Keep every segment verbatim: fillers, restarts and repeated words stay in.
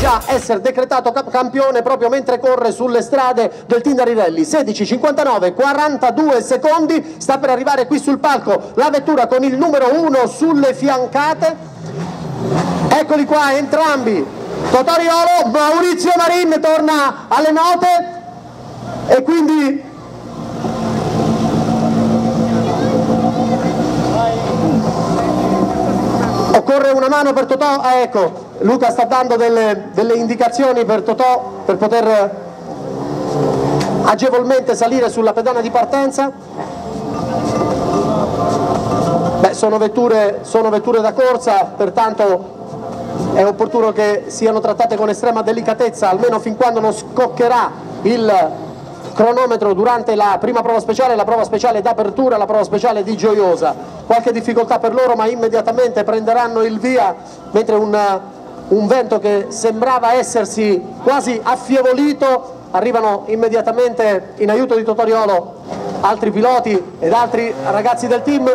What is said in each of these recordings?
già essere decretato campione proprio mentre corre sulle strade del Tindari Rally. sedici cinquantanove, quarantadue secondi, sta per arrivare qui sul palco la vettura con il numero uno sulle fiancate. Eccoli qua entrambi, Totoriolo, Maurizio Marin torna alle note e quindi occorre una mano per Totò. Ah, ecco, Luca sta dando delle, delle indicazioni per Totò per poter agevolmente salire sulla pedana di partenza. Beh, sono vetture, sono vetture da corsa, pertanto è opportuno che siano trattate con estrema delicatezza, almeno fin quando non scoccherà il cronometro durante la prima prova speciale, la prova speciale d'apertura, la prova speciale di Gioiosa. Qualche difficoltà per loro, ma immediatamente prenderanno il via, mentre un, un vento che sembrava essersi quasi affievolito, arrivano immediatamente in aiuto di Totoriolo altri piloti ed altri ragazzi del team.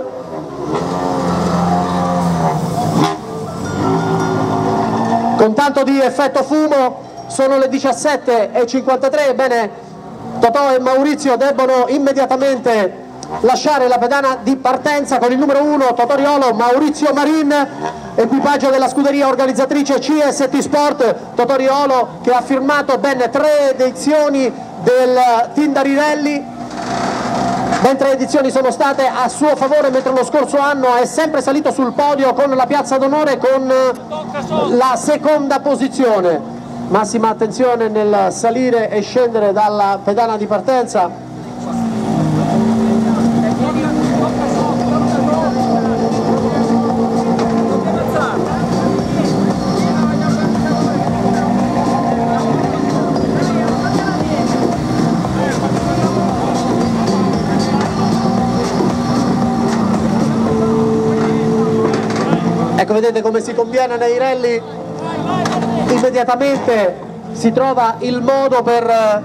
Con tanto di effetto fumo sono le diciassette e cinquantatré, ebbene Totò e Maurizio debbono immediatamente lasciare la pedana di partenza con il numero uno Totoriolo, Maurizio Marin, equipaggio della scuderia organizzatrice C S T Sport. Totoriolo che ha firmato ben tre edizioni del Tindari Rally, ben tre edizioni sono state a suo favore, mentre lo scorso anno è sempre salito sul podio con la piazza d'onore con la seconda posizione. Massima attenzione nel salire e scendere dalla pedana di partenza. Ecco, vedete come si conviene nei rally, immediatamente si trova il modo per,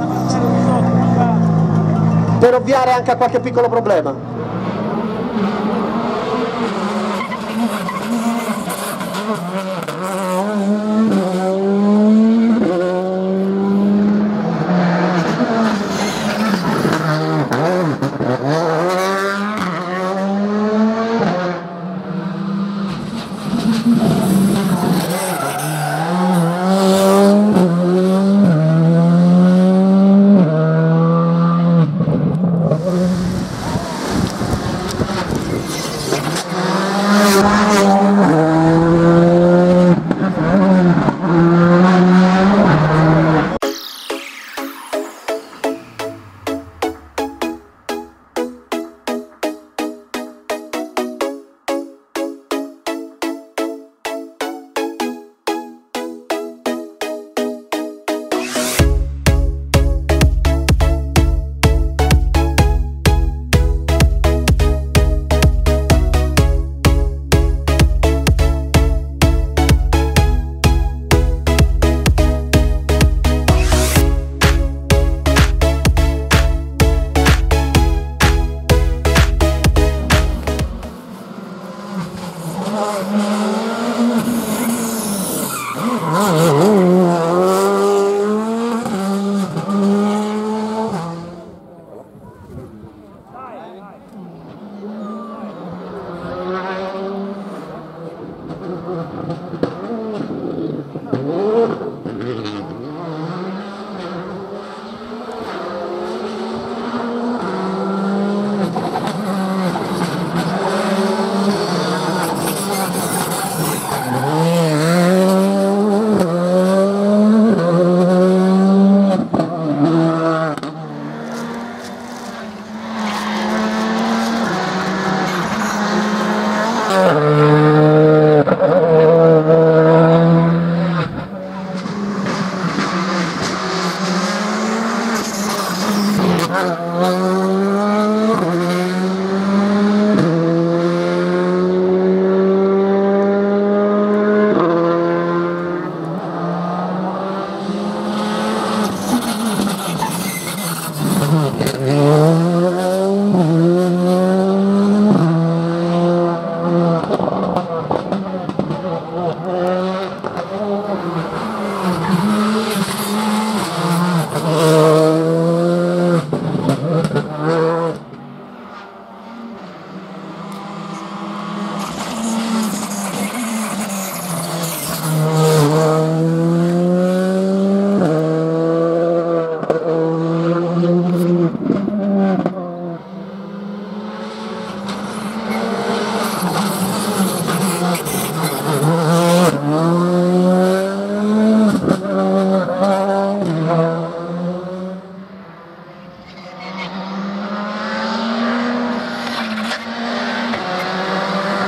per ovviare anche a qualche piccolo problema.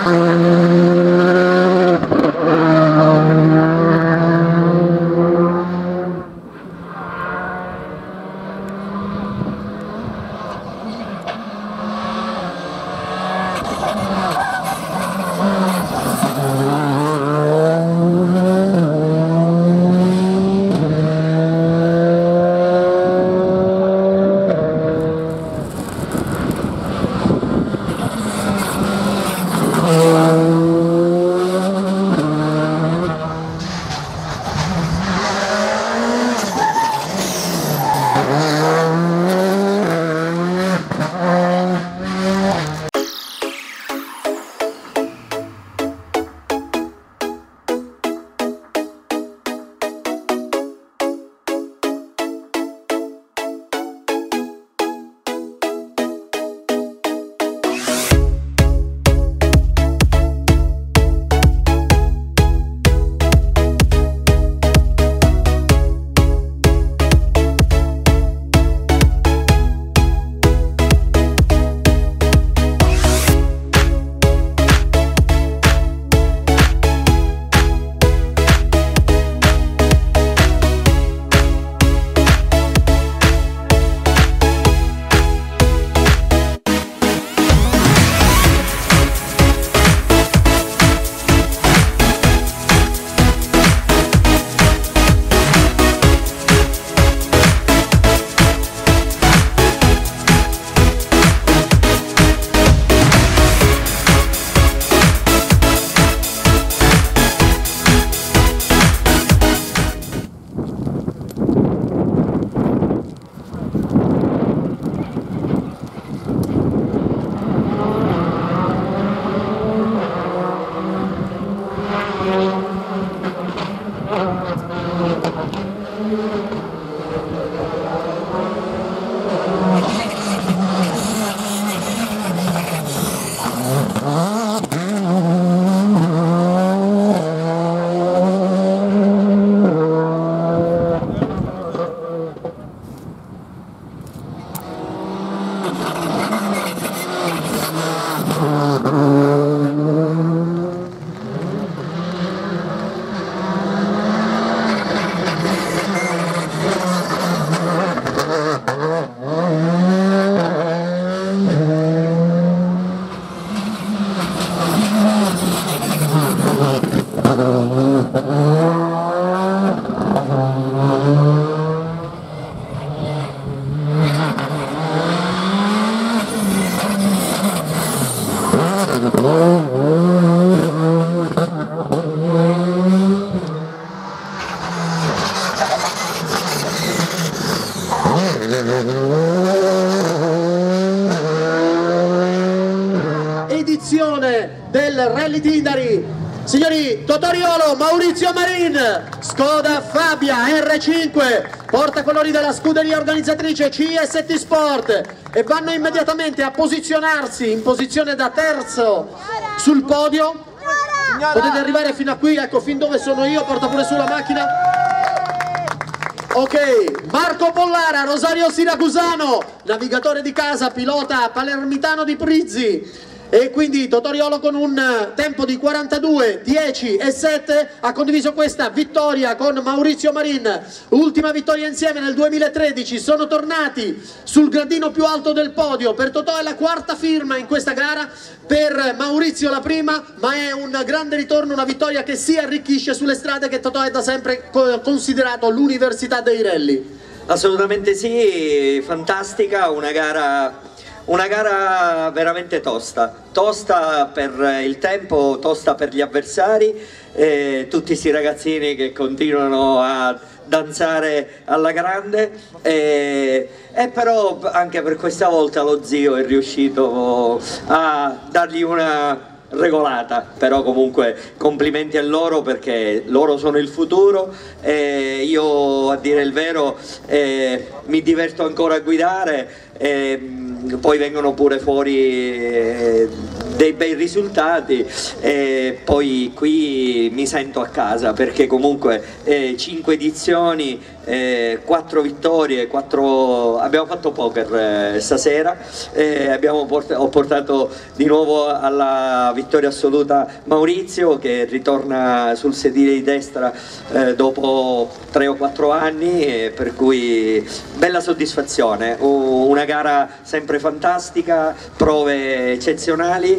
Edizione del Rally Tindari, signori Totoriolo, Maurizio Marin, Skoda Fabia R cinque, portacolori della scuderia organizzatrice C S T Sport, e vanno immediatamente a posizionarsi in posizione da terzo sul podio. Potete arrivare fino a qui, ecco, fin dove sono io, porta pure sulla macchina. Ok, Marco Pollara, Rosario Siracusano, navigatore di casa, pilota palermitano di Prizzi, e quindi Totoriolo con un tempo di quarantadue, dieci e sette ha condiviso questa vittoria con Maurizio Marin, ultima vittoria insieme nel duemilatredici, sono tornati sul gradino più alto del podio. Per Totò è la quarta firma in questa gara, per Maurizio la prima, ma è un grande ritorno, una vittoria che si arricchisce sulle strade che Totò è da sempre considerato l'università dei rally. Assolutamente sì, fantastica, una gara Una gara veramente tosta, tosta per il tempo, tosta per gli avversari, eh, tutti questi ragazzini che continuano a danzare alla grande, eh, e però anche per questa volta lo zio è riuscito a dargli una regolata, però comunque complimenti a loro perché loro sono il futuro, e io, a dire il vero, eh, mi diverto ancora a guidare, e poi vengono pure fuori eh, dei bei risultati, e poi qui mi sento a casa perché comunque eh, cinque edizioni, eh, quattro vittorie, quattro... abbiamo fatto poker eh, stasera, eh, abbiamo port... ho portato di nuovo alla vittoria assoluta Maurizio che ritorna sul sedile di destra eh, dopo tre o quattro anni, e per cui bella soddisfazione, una gara sempre fantastica, prove eccezionali,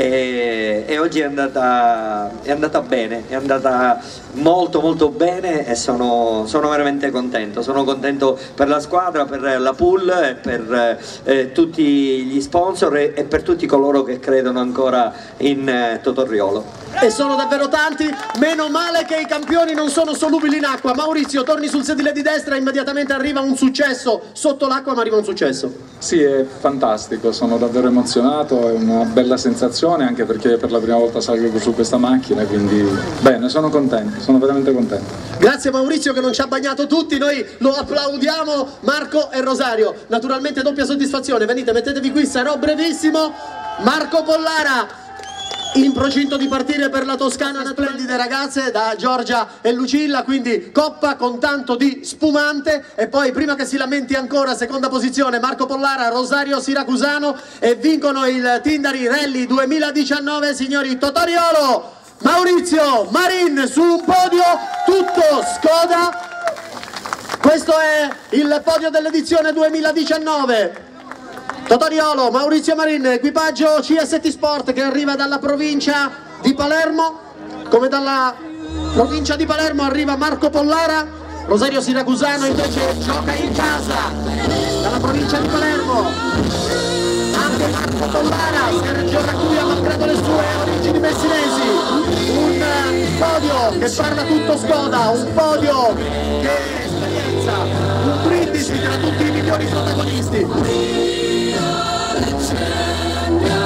e, e oggi è andata, è andata bene, è andata molto molto bene, e sono, sono veramente contento, sono contento per la squadra, per la pool, e per eh, tutti gli sponsor e, e per tutti coloro che credono ancora in eh, Totorriolo. E sono davvero tanti, meno male che i campioni non sono solubili in acqua. Maurizio, torni sul sedile di destra, immediatamente arriva un successo, sotto l'acqua ma arriva un successo. Sì, è fantastico, sono davvero emozionato, è una bella sensazione anche perché per la prima volta salgo su questa macchina, quindi bene, sono contento, sono veramente contento. Grazie Maurizio che non ci ha bagnato tutti, noi lo applaudiamo, Marco e Rosario, naturalmente doppia soddisfazione, venite, mettetevi qui, sarò brevissimo. Marco Pollara in procinto di partire per la Toscana, splendide ragazze da Giorgia e Lucilla, quindi coppa con tanto di spumante. E poi prima che si lamenti ancora, seconda posizione Marco Pollara, Rosario Siracusano, e vincono il Tindari Rally duemiladiciannove signori Totorriolo, Maurizio Marin su un podio tutto Skoda. Questo è il podio dell'edizione duemiladiciannove. Totorriolo, Maurizio Marin, equipaggio C S T Sport che arriva dalla provincia di Palermo, come dalla provincia di Palermo arriva Marco Pollara, Rosario Siracusano invece gioca in casa dalla provincia di Palermo, anche Marco Pollara, Sergio Racui ha marcato le sue origini messinesi, un podio che parla tutto Skoda, un podio che è esperienza, un brindisi tra tutti i migliori protagonisti. Yeah.